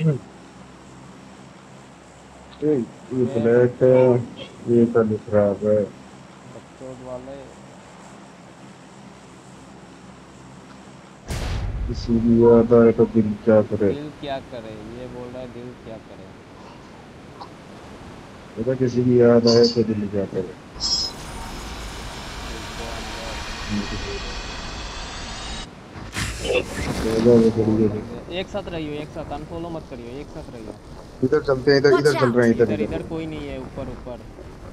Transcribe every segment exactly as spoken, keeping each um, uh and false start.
ये ये ये ब्लैक है, ये तो दिख रहा है। बकचोद वाले। इसीलिए आता है तो दिल क्या करे। दिल क्या करे, ये बोल रहा है दिल क्या करे। पता किसी की याद आए तो दिल क्या करे। रुको अंदर। बोला वो वो करिए। लग गया, एक साथ रहियो, एक साथ अनफॉलो मत करियो, एक साथ रहियो। इधर चलते हैं, इधर Watch इधर चल रहे out! हैं, इधर इधर इधर। इधर कोई नहीं है, ऊपर ऊपर।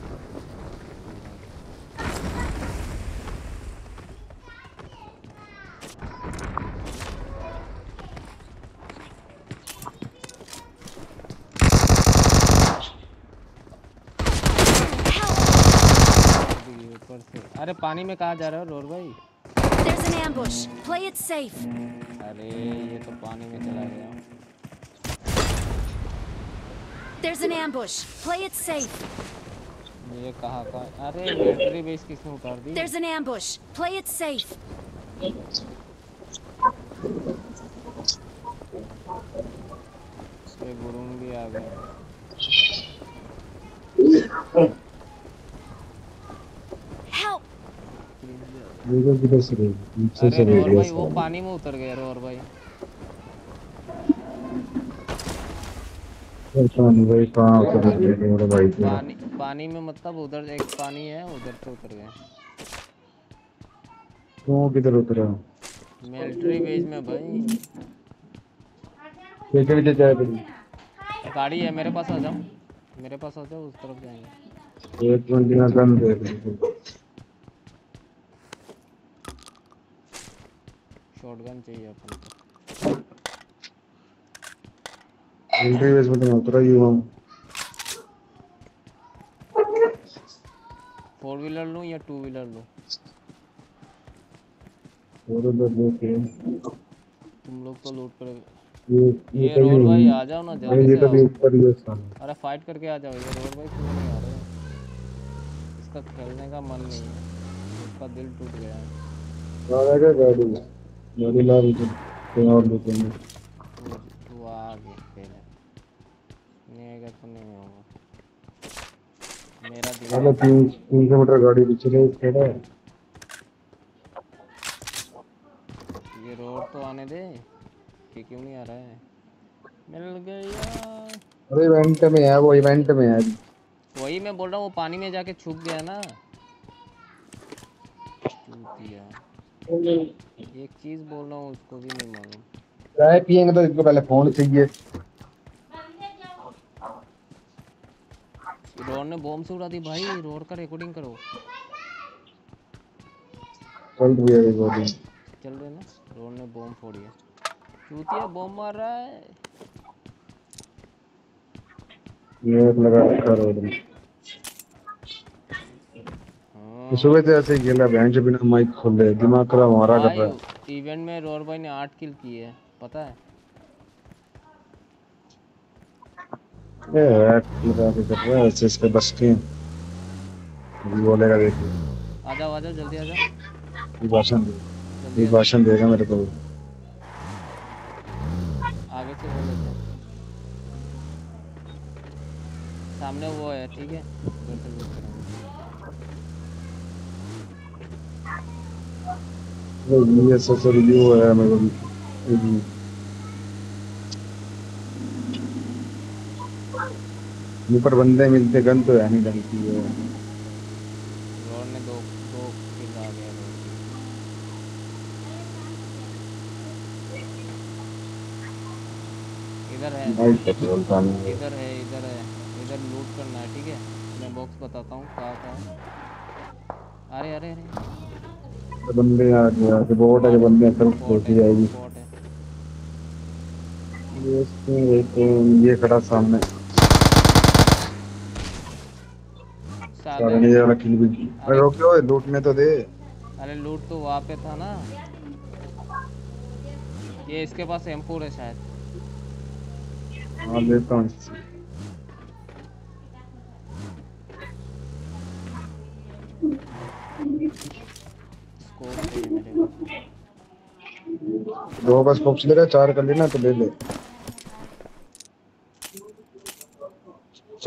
Help! अभी ऊपर से, अरे पानी में कहाँ जा रहे हो रोर भाई? There's an ambush. Play it safe. अरे ये तो पानी में चला गया। There's an ambush. Play it safe. ये कहाँ का, अरे मिलिट्री बेस किसने उतार दी? There's an ambush. Play it safe. ये गुरुंग भी आ गए। Help! इधर किधर से गई? नीचे अरे से रोर गई भाई वो साला। पानी में उतर गया रोर भाई। पता नहीं भाई कहाँ उतर गए मेरे भाई को। पानी पानी में मतलब उधर एक पानी है, उधर से उतर गए। क्यों किधर उतरा? मिलिट्री बेस में भाई। पीछे पीछे जाए करी। गाड़ी है मेरे पास, आ जाओ मेरे पास आ जाओ, उस तरफ जाएंगे। एक मिनट में गन दे दे। शॉटगन चाहिए अपन को। मिलिट्री बेस में तो मैं उतरा ही हूँ। फोर व्हीलर लूँ या टू व्हीलर लूँ? और उधर देखे। तुम लोग तो लूट कर। ये ये ये कभी रोर भाई नहीं। आ जाओ ना, भाई जल्दी ये से तो भी आओ। ऊपर ही है साला। अरे फाइट करके आ जाओ, ये रोर भाई क्यों नहीं आ रहे? इसका खेलने का मन नहीं है, इसका दिल टूट गया है। आ जाएगा गाड़ी। गाड़ी ला रही थी। कहीं और देखेंगे। तू तू आ आगे खेले, नहीं आएगा तो नहीं होगा। मेरा अबे दिमाग। तीन तीन किलोमीटर गाड़ी पीछे ले खड़ा है। ये रोड तो आने दे, कि क्यों नहीं आ रहा है? मिल गया। अरे इवेंट में है वो, इवेंट में है। वही मैं बोल रहा हूँ, वो पानी में जाके छुप गया ना चूतिया। एक चीज बोल रहा हूँ उसको भी नहीं मालूम। चाय पियेंगे तो इसको पहले फोन चाहिए। रोड ने बॉम्ब से उड़ा दी भाई, रोड का रिकॉर्डिंग करो। चल रही है गाड़ी। चल रहे ना, रोड ने बॉम्ब फोड़ी है। चूतिया बॉम्ब मार रहा है। ये लगा रखा रोड में। तो हाँ सुबह से ऐसे ही खेला बहन से बिना माइक खोले, दिमाग खराब हमारा कर भाई, रहा है। इवेंट में रोड भाई ने आठ किल की है, पता है? ये है लगा के कर रहा है ऐसे इसके बस के। अभी बोलेगा देखिए। आ जाओ आ जाओ जल्दी आ जाओ, ये भाषण दे। जल्दी ये आ जाओ। भाषण देगा मेरे को। आगे से बोल देते हैं। सामने वो है, ठीक है, उधर से लूट करेंगे। ये सब रिव्यू है मेरे को। ऊपर बंदे मिलते गन तो है नहीं डलती है। रोड ने दो दो किल आ गया रोड की। इधर है, नाइट पेट्रोल पानी है। इधर है, इधर है। इधर लूट करना है, ठीक है? मैं बॉक्स बताता हूँ कहाँ कहाँ है। अरे अरे अरे, तो बंदे आ गया तो बोट है, मार जो दो। बंदे सब बॉट होती है, जाएगी। बॉट है। ये इसमें एक ये खड़ा सामने। साले। सारे ने जरा किल भी। अरे अरे रोक लो, लूटने तो दे। अरे लूट तो वहाँ पे था ना। ये इसके पास एम फोर है शायद। हाँ लेता हूँ इससे। स्कोप चाहिए मेरे को। दो बस पॉप्स ले रहा है, चार कर लेना तो ले ले।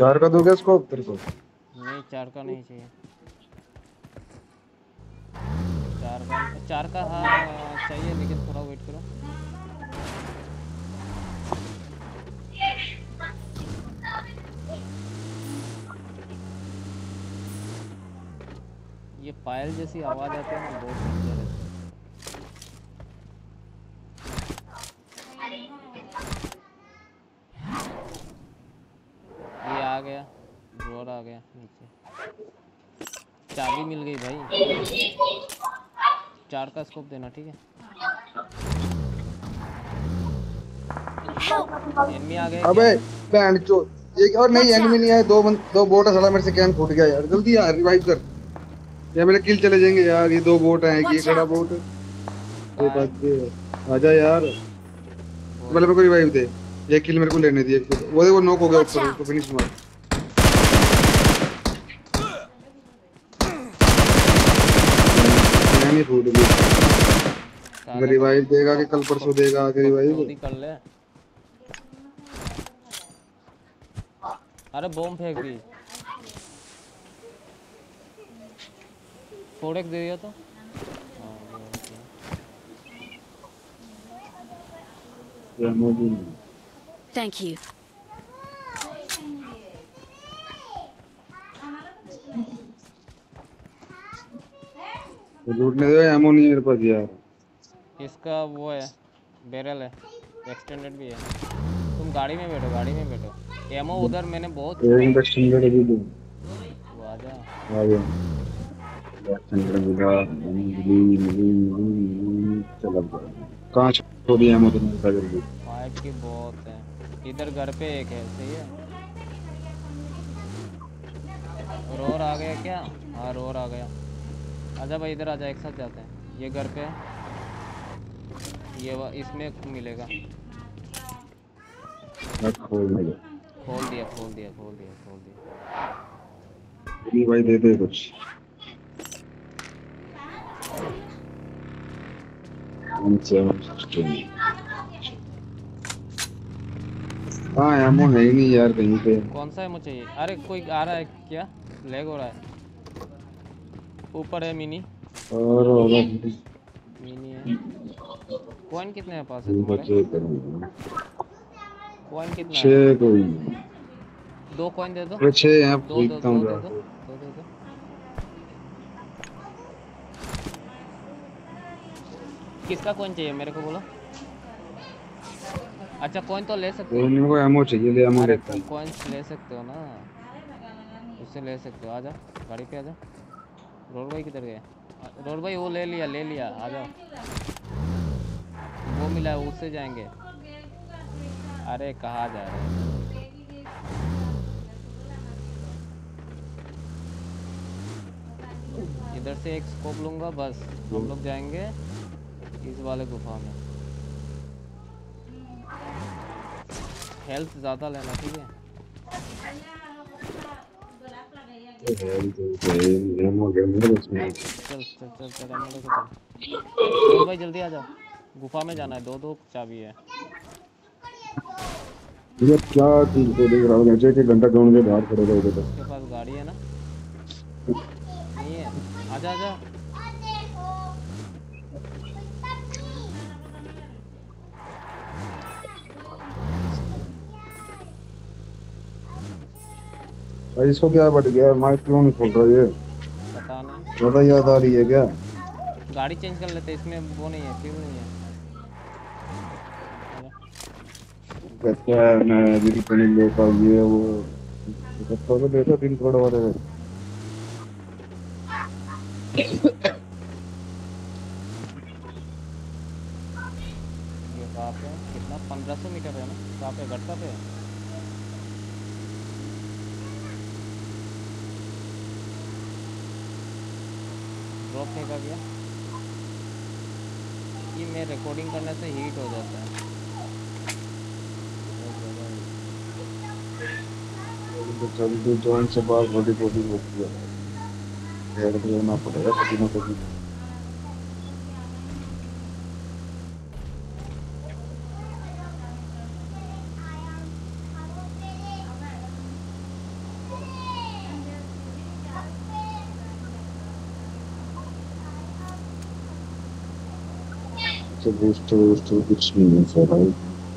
चार का दोगे इसको तेरे को? नहीं चार का नहीं चाहिए। चार का चार का हाँ चाहिए, लेकिन थोड़ा वेट करो। ये पायल जैसी आवाज आती है ना, बहुत डेंजर है। ये आ गया, ड्रॉर आ गया नीचे। चाबी मिल गई भाई। चार का स्कोप देना, ठीक है। एनिमी आ गया अबे क्या? बैंड चो एक और नहीं, एनिमी नहीं आए, दो बंद दो बोट है। साला मेरे से कैन फूट गया यार, जल्दी यार रिवाइव कर, या मेरे किल चले जाएंगे यार। ये दो बोट हैं, ये Watch खड़ा out! बोट। ये कहाँ है? बात ये आजा यार, बोल। मतलब मेरे को रिवाइव दे, ये किल मेरे को लेने दिए। वो देखो नॉक हो गया Watch ऊपर, out! उसको फिनिश मार। मैं नहीं फूट गई। साला रिवाइव देगा कि कल खुद परसों देगा आके रिवाइव? खुद ही कर ले। अरे बॉम्ब फेंक दी। फोड़ेक दे दिया तो हाँ, वो okay। Thank you. लूटने दो, एमो नहीं है मेरे पास यार। इसका वो है, बैरल है, एक्सटेंडेड भी है। तुम गाड़ी में बैठो, गाड़ी में बैठो। एमो उधर मैंने बहुत छोड़ा। एक एक्सटेंडेड अभी दो वो आजा। आ गया। एक्सटेंडेड मिला, मिली मिली मिली, चल अब कहाँ छोड़ी एमो तुमने बता जल्दी। फाइट की बहुत है इधर। घर पे एक है, सही है। रोर आ गया क्या? हाँ रोर आ गया। आजा भाई इधर आजा, एक साथ जाते हैं। ये घर पे है, ये वा- इसमें मिलेगा। खोल दे खोल दिया खोल दिया खोल दिया खोल दिया। भाई, दे दे कुछ। हाँ एमो है ही नहीं यार कहीं पे। कौन सा एमो चाहिए? अरे कोई आ रहा है क्या? लैग हो रहा है। ऊपर है मिनी। और होगा मिनी है। कॉइन कितने हैं पास है तुम्हारे? बचे करेंगे कॉइन कितना है? छः कोई। दो कॉइन दे दो। अरे छः यहाँ दो दो खरीदता हूँ दो दे दो जाके। दो दे दो। किसका कॉइन चाहिए मेरे को बोलो। अच्छा कॉइन तो ले सकते हो। मेरे को एमो चाहिए, ले एमो अरे लेता हूँ। कॉइन्स ले सकते हो ना, उससे ले सकते हो। आजा गाड़ी पे आजा। रोड भाई किधर गए? रोड भाई वो ले लिया ले लिया, आ जाओ। वो मिला है, उससे जाएंगे। अरे कहाँ जा रहे हैं? इधर से एक स्कोप लूंगा बस, हम लोग जाएंगे इस वाले गुफा में। हेल्थ ज़्यादा लेना, ठीक है। एमो गया मेरे बस में। चल चल चल चल हम लोग चल। रोड भाई जल्दी आ जाओ, गुफा में जाना है। दो दो चाबी है। ये क्या चीज को देख रहा हूँ, जैसे कि घंटा ढूंढ के बाहर खड़े रहोगे तो। उसके पास गाड़ी है ना? नहीं है? आजा आजा। भाई इसको क्या बढ़ गया, माइक क्यों नहीं खोल रहा ये? पता नहीं। ज्यादा याद आ रही है क्या? गाड़ी चेंज कर लेते, इसमें वो नहीं है, फ्यूल नहीं है। कहता है मैं अभी पहले लेता हूँ ये वो, कहता तो लेता तीन करोड़ वाले में। ये कहाँ पे है? कितना? पंद्रह सौ मीटर है ना? कहाँ पे? घटता पे है? ड्रॉप फेंका गया। ये मैं रिकॉर्डिंग करने से हीट हो जाता है बहुत ज़्यादा। तो जल्दी जोन से बाहर बॉडी बॉडी होती है, हेड देना पड़ेगा कभी ना कभी। बूस्टर बूस्टर बूस्टर कुछ नहीं है सर भाई।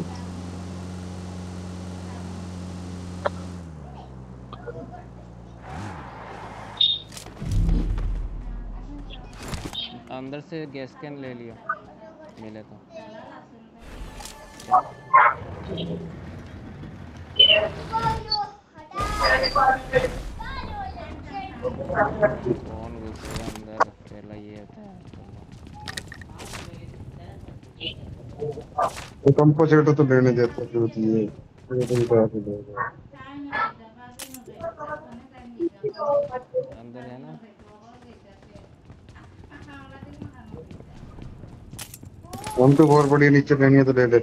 अंदर से गैस कैन ले लियो मिले तो। चलो कौन घुसेगा अंदर, पहला ये होता है। तो कंपोजिटर तो लेने देता जो दिए ये तो कहा से देगा। अंदर है ना। हम तो बहुत बढ़िया नीचे लेनी है तो ले ले।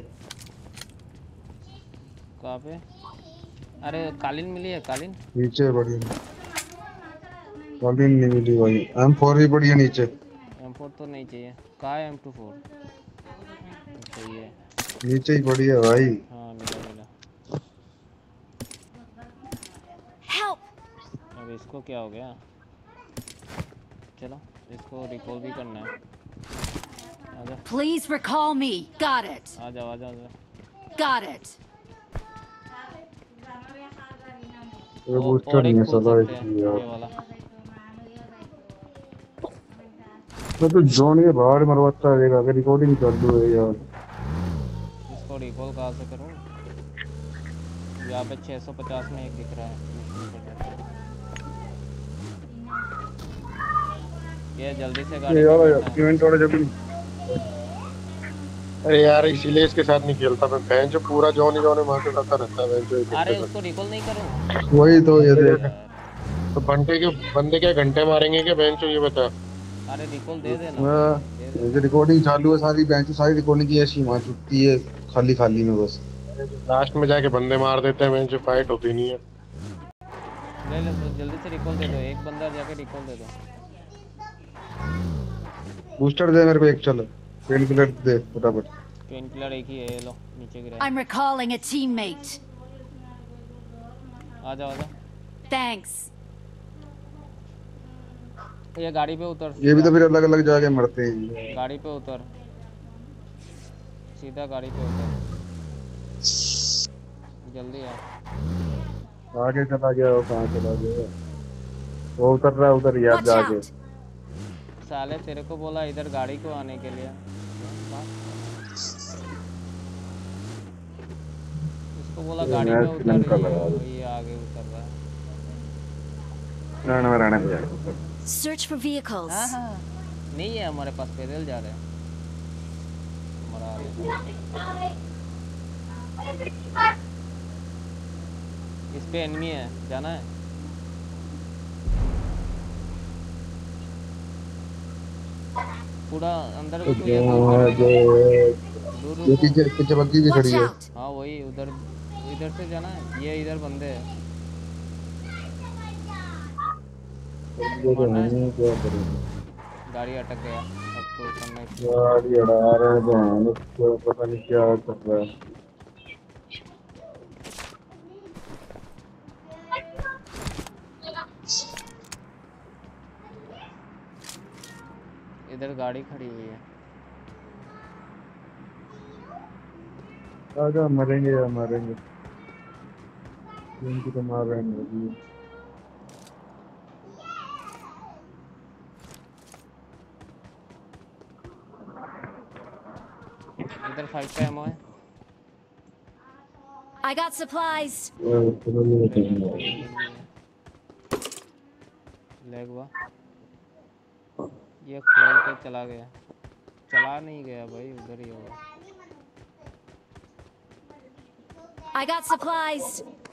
कहाँ पे? अरे कालीन मिली है कालीन। नीचे बढ़िया कालीन नहीं मिली भाई। एम फोर भी बढ़िया नीचे। एम फोर तो नहीं चाहिए। कहाँ है एम टू फोर? चाहिए। नीचे ही बढ़िया भाई। हाँ मिला मिला। Help! अब इसको क्या हो गया? चलो इसको रिकॉल भी करना है। आजा Please recall me. Got it. आजा आजा आजा। Got it. ये ओ, बूस्टर और नहीं एक है खोल साला सकते इसकी हैं यार। ये वाला। मैं तो जॉन के बाहर मरवाता रहेगा अगर रिकॉर्डिंग कर दो यार। इसको रिकॉल कहाँ से करूँ? यहाँ पे छः सौ पचास में एक दिख रहा है। ये जल्दी से गाड़ी ये पे यार बैठना है। इवेंट वाला जब अरे यार इसीलिए इसके साथ नहीं खेलता मैं। बहन जो पूरा जॉन ही जॉन मार के रखता रहता है बहन जो एक अरे घंटे उसको रिकॉल नहीं करूँ? तक। वही तो ये बंदे देख। क्या तो बंदे के बंदे क्या घंटे मारेंगे क्या बहन जो ये बता। अरे रिकॉल दे देना मैं दे ये देना। रिकॉर्डिंग चालू है सारी बेंच सारी रिकॉर्डिंग की ऐसी मार चुकी है खाली खाली में बस। लास्ट में जाके बंदे मार देते हैं बहन जो फाइट होती नहीं है। ले ले तो जल्दी से रिकॉल दे दो। एक बंदा जाके रिकॉल दे दो। बूस्टर दे मेरे को एक चल। पेन किलर दे फटाफट। पेन किलर एक ही है, ये लो नीचे गिरा है। I'm recalling a teammate. आ जाओ आ जाओ। Thanks. ये गाड़ी पे उतर ये भी सीधा। तो फिर अलग अलग जाके मरते हैं। गाड़ी पे उतर सीधा गाड़ी पे उतर। जल्दी आ। आगे चला गया वो कहाँ चला गया। वो उतर रहा है उधर यार Watch जाके। out. साले तेरे को बोला इधर गाड़ी को आने के लिए। इसको बोला ये गाड़ी मैं पे उतर, श्रीलंका लगा ये दूं। ये आगे उतर रहा है। ना ना रहने दे यार। Search for vehicles. हाँ हाँ नहीं है हमारे पास, पैदल जा रहे हैं। मरा रहे। इस पे एनिमी है, जाना है। पूरा अंदर घुसो या दूर जो घुसो? जो दूर ये रुको। पीछे पीछे बग्गी भी Watch खड़ी है। out. हाँ वही उधर इधर से जाना है। ये इधर बंदे हैं। ये तो मरना है। नहीं क्या करेंगे। गाड़ी अटक गया, अब तो उतरना ही। गाड़ी अड़ा रहे हैं तो हम उसको पता नहीं क्या कर रहा है। इधर गाड़ी खड़ी हुई है। आजा मरेंगे या मरेंगे। इनकी तो मार रहे हैं अभी। इधर फाइव का एमओ है। I got supplies. और चलो ये ले ले देखना। ले ले ले ले। लैग हुआ। ये खोल के चला गया। चला नहीं गया भाई, उधर ही होगा। I got supplies.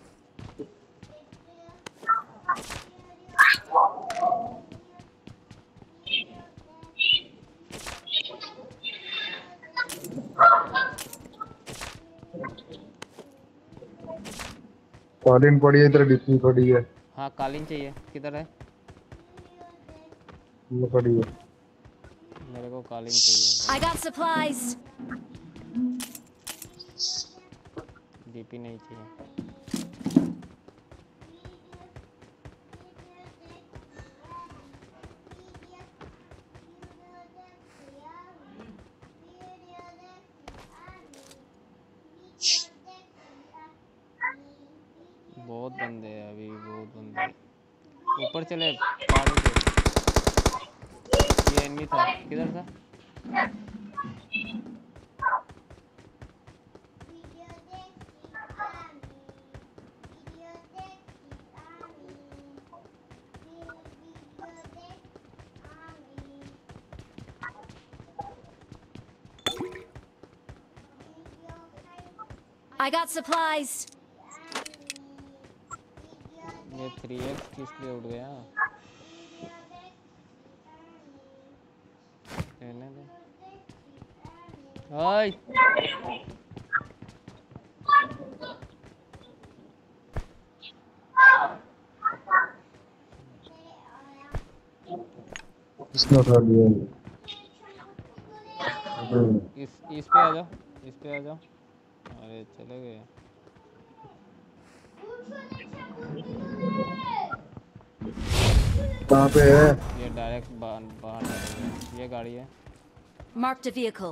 कालीन पड़ी है इधर डिप्पी पड़ी है। हाँ कालीन चाहिए, किधर है? ये पड़ी है। मेरे को कालीन चाहिए। I got supplies. डीपी नहीं चाहिए। ऊपर चले पहाड़ों पे। ये एनिमी था, किधर था? I got supplies. ये थ्री एक्स किस लिए उड़ गया? रहने दे। ओए किसने उठा लिया? इस इस पे आ जाओ, इस पे आ जाओ। अरे चले गए। कहाँ पे है? ये डायरेक्ट बाहर बाहर चले गए। ये गाड़ी है। Marked a vehicle.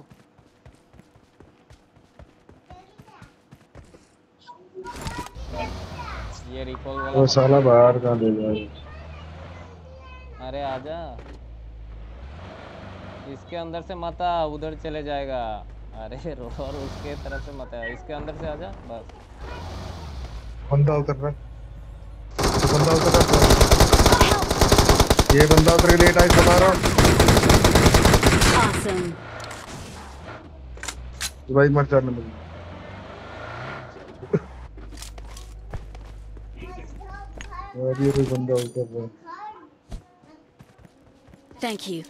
ये रिकॉल वाला वो मत साला कर। बाहर कहाँ ले जाए? अरे आजा, इसके अंदर से मत आ, उधर चले जाएगा। अरे रो और उसके तरफ से मत आ, इसके अंदर से आजा बस। बंदा उतर रहा है, तो बंदा उतर रहा है। ये बंदा उतर के लेट आई बता रहा हूँ। Awesome. भाई मर जाने लगी। यार ये कोई बंदा उतर रहा है। Thank you.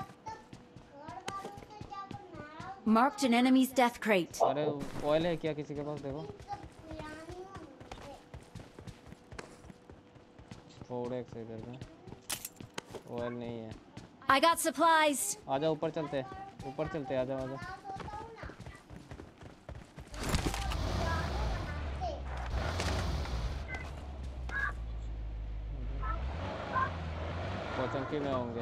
Marked an enemy's death crate. अरे ऑयल है क्या किसी के पास? देखो फोर एक्स इधर में ऑयल नहीं है। I got supplies. आजा ऊपर चलते, ऊपर चलते, आजा आजा। कोचंकी में होंगे।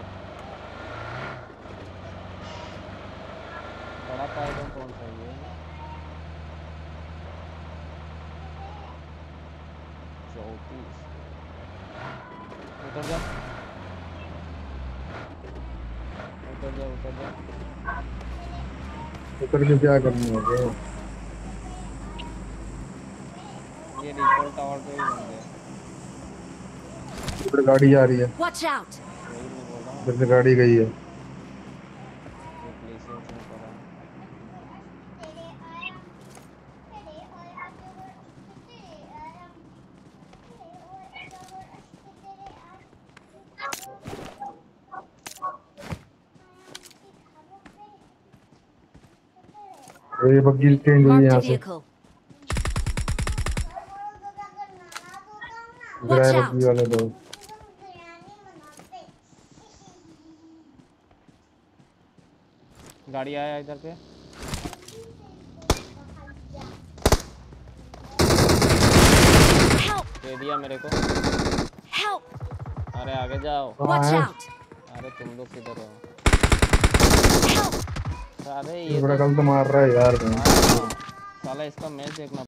बड़ा पायदम कौन सा ये? चौतीस। उतर जा, उतर जा, उतर जा। उतर के क्या करना है? ये रिकॉल टावर पे ही होंगे। उधर गाड़ी जा रही है। Watch out. वही मैं बोल रहा हूँ। उधर से गाड़ी गई है। ये प्लेसेस में पड़ा है। ये बग्गी चेंज हुई है Marked यहाँ a से। vehicle. इधर आए Watch बग्गी out. वाले दो। गाड़ी आया इधर पे। Help. दे दिया मेरे को। Help. अरे आगे जाओ। Watch है? out. अरे तुम लोग किधर हो? Help. अरे ये ये बड़ा तो गलत मार रहा है यार। हाँ, साला इसका मैच देखना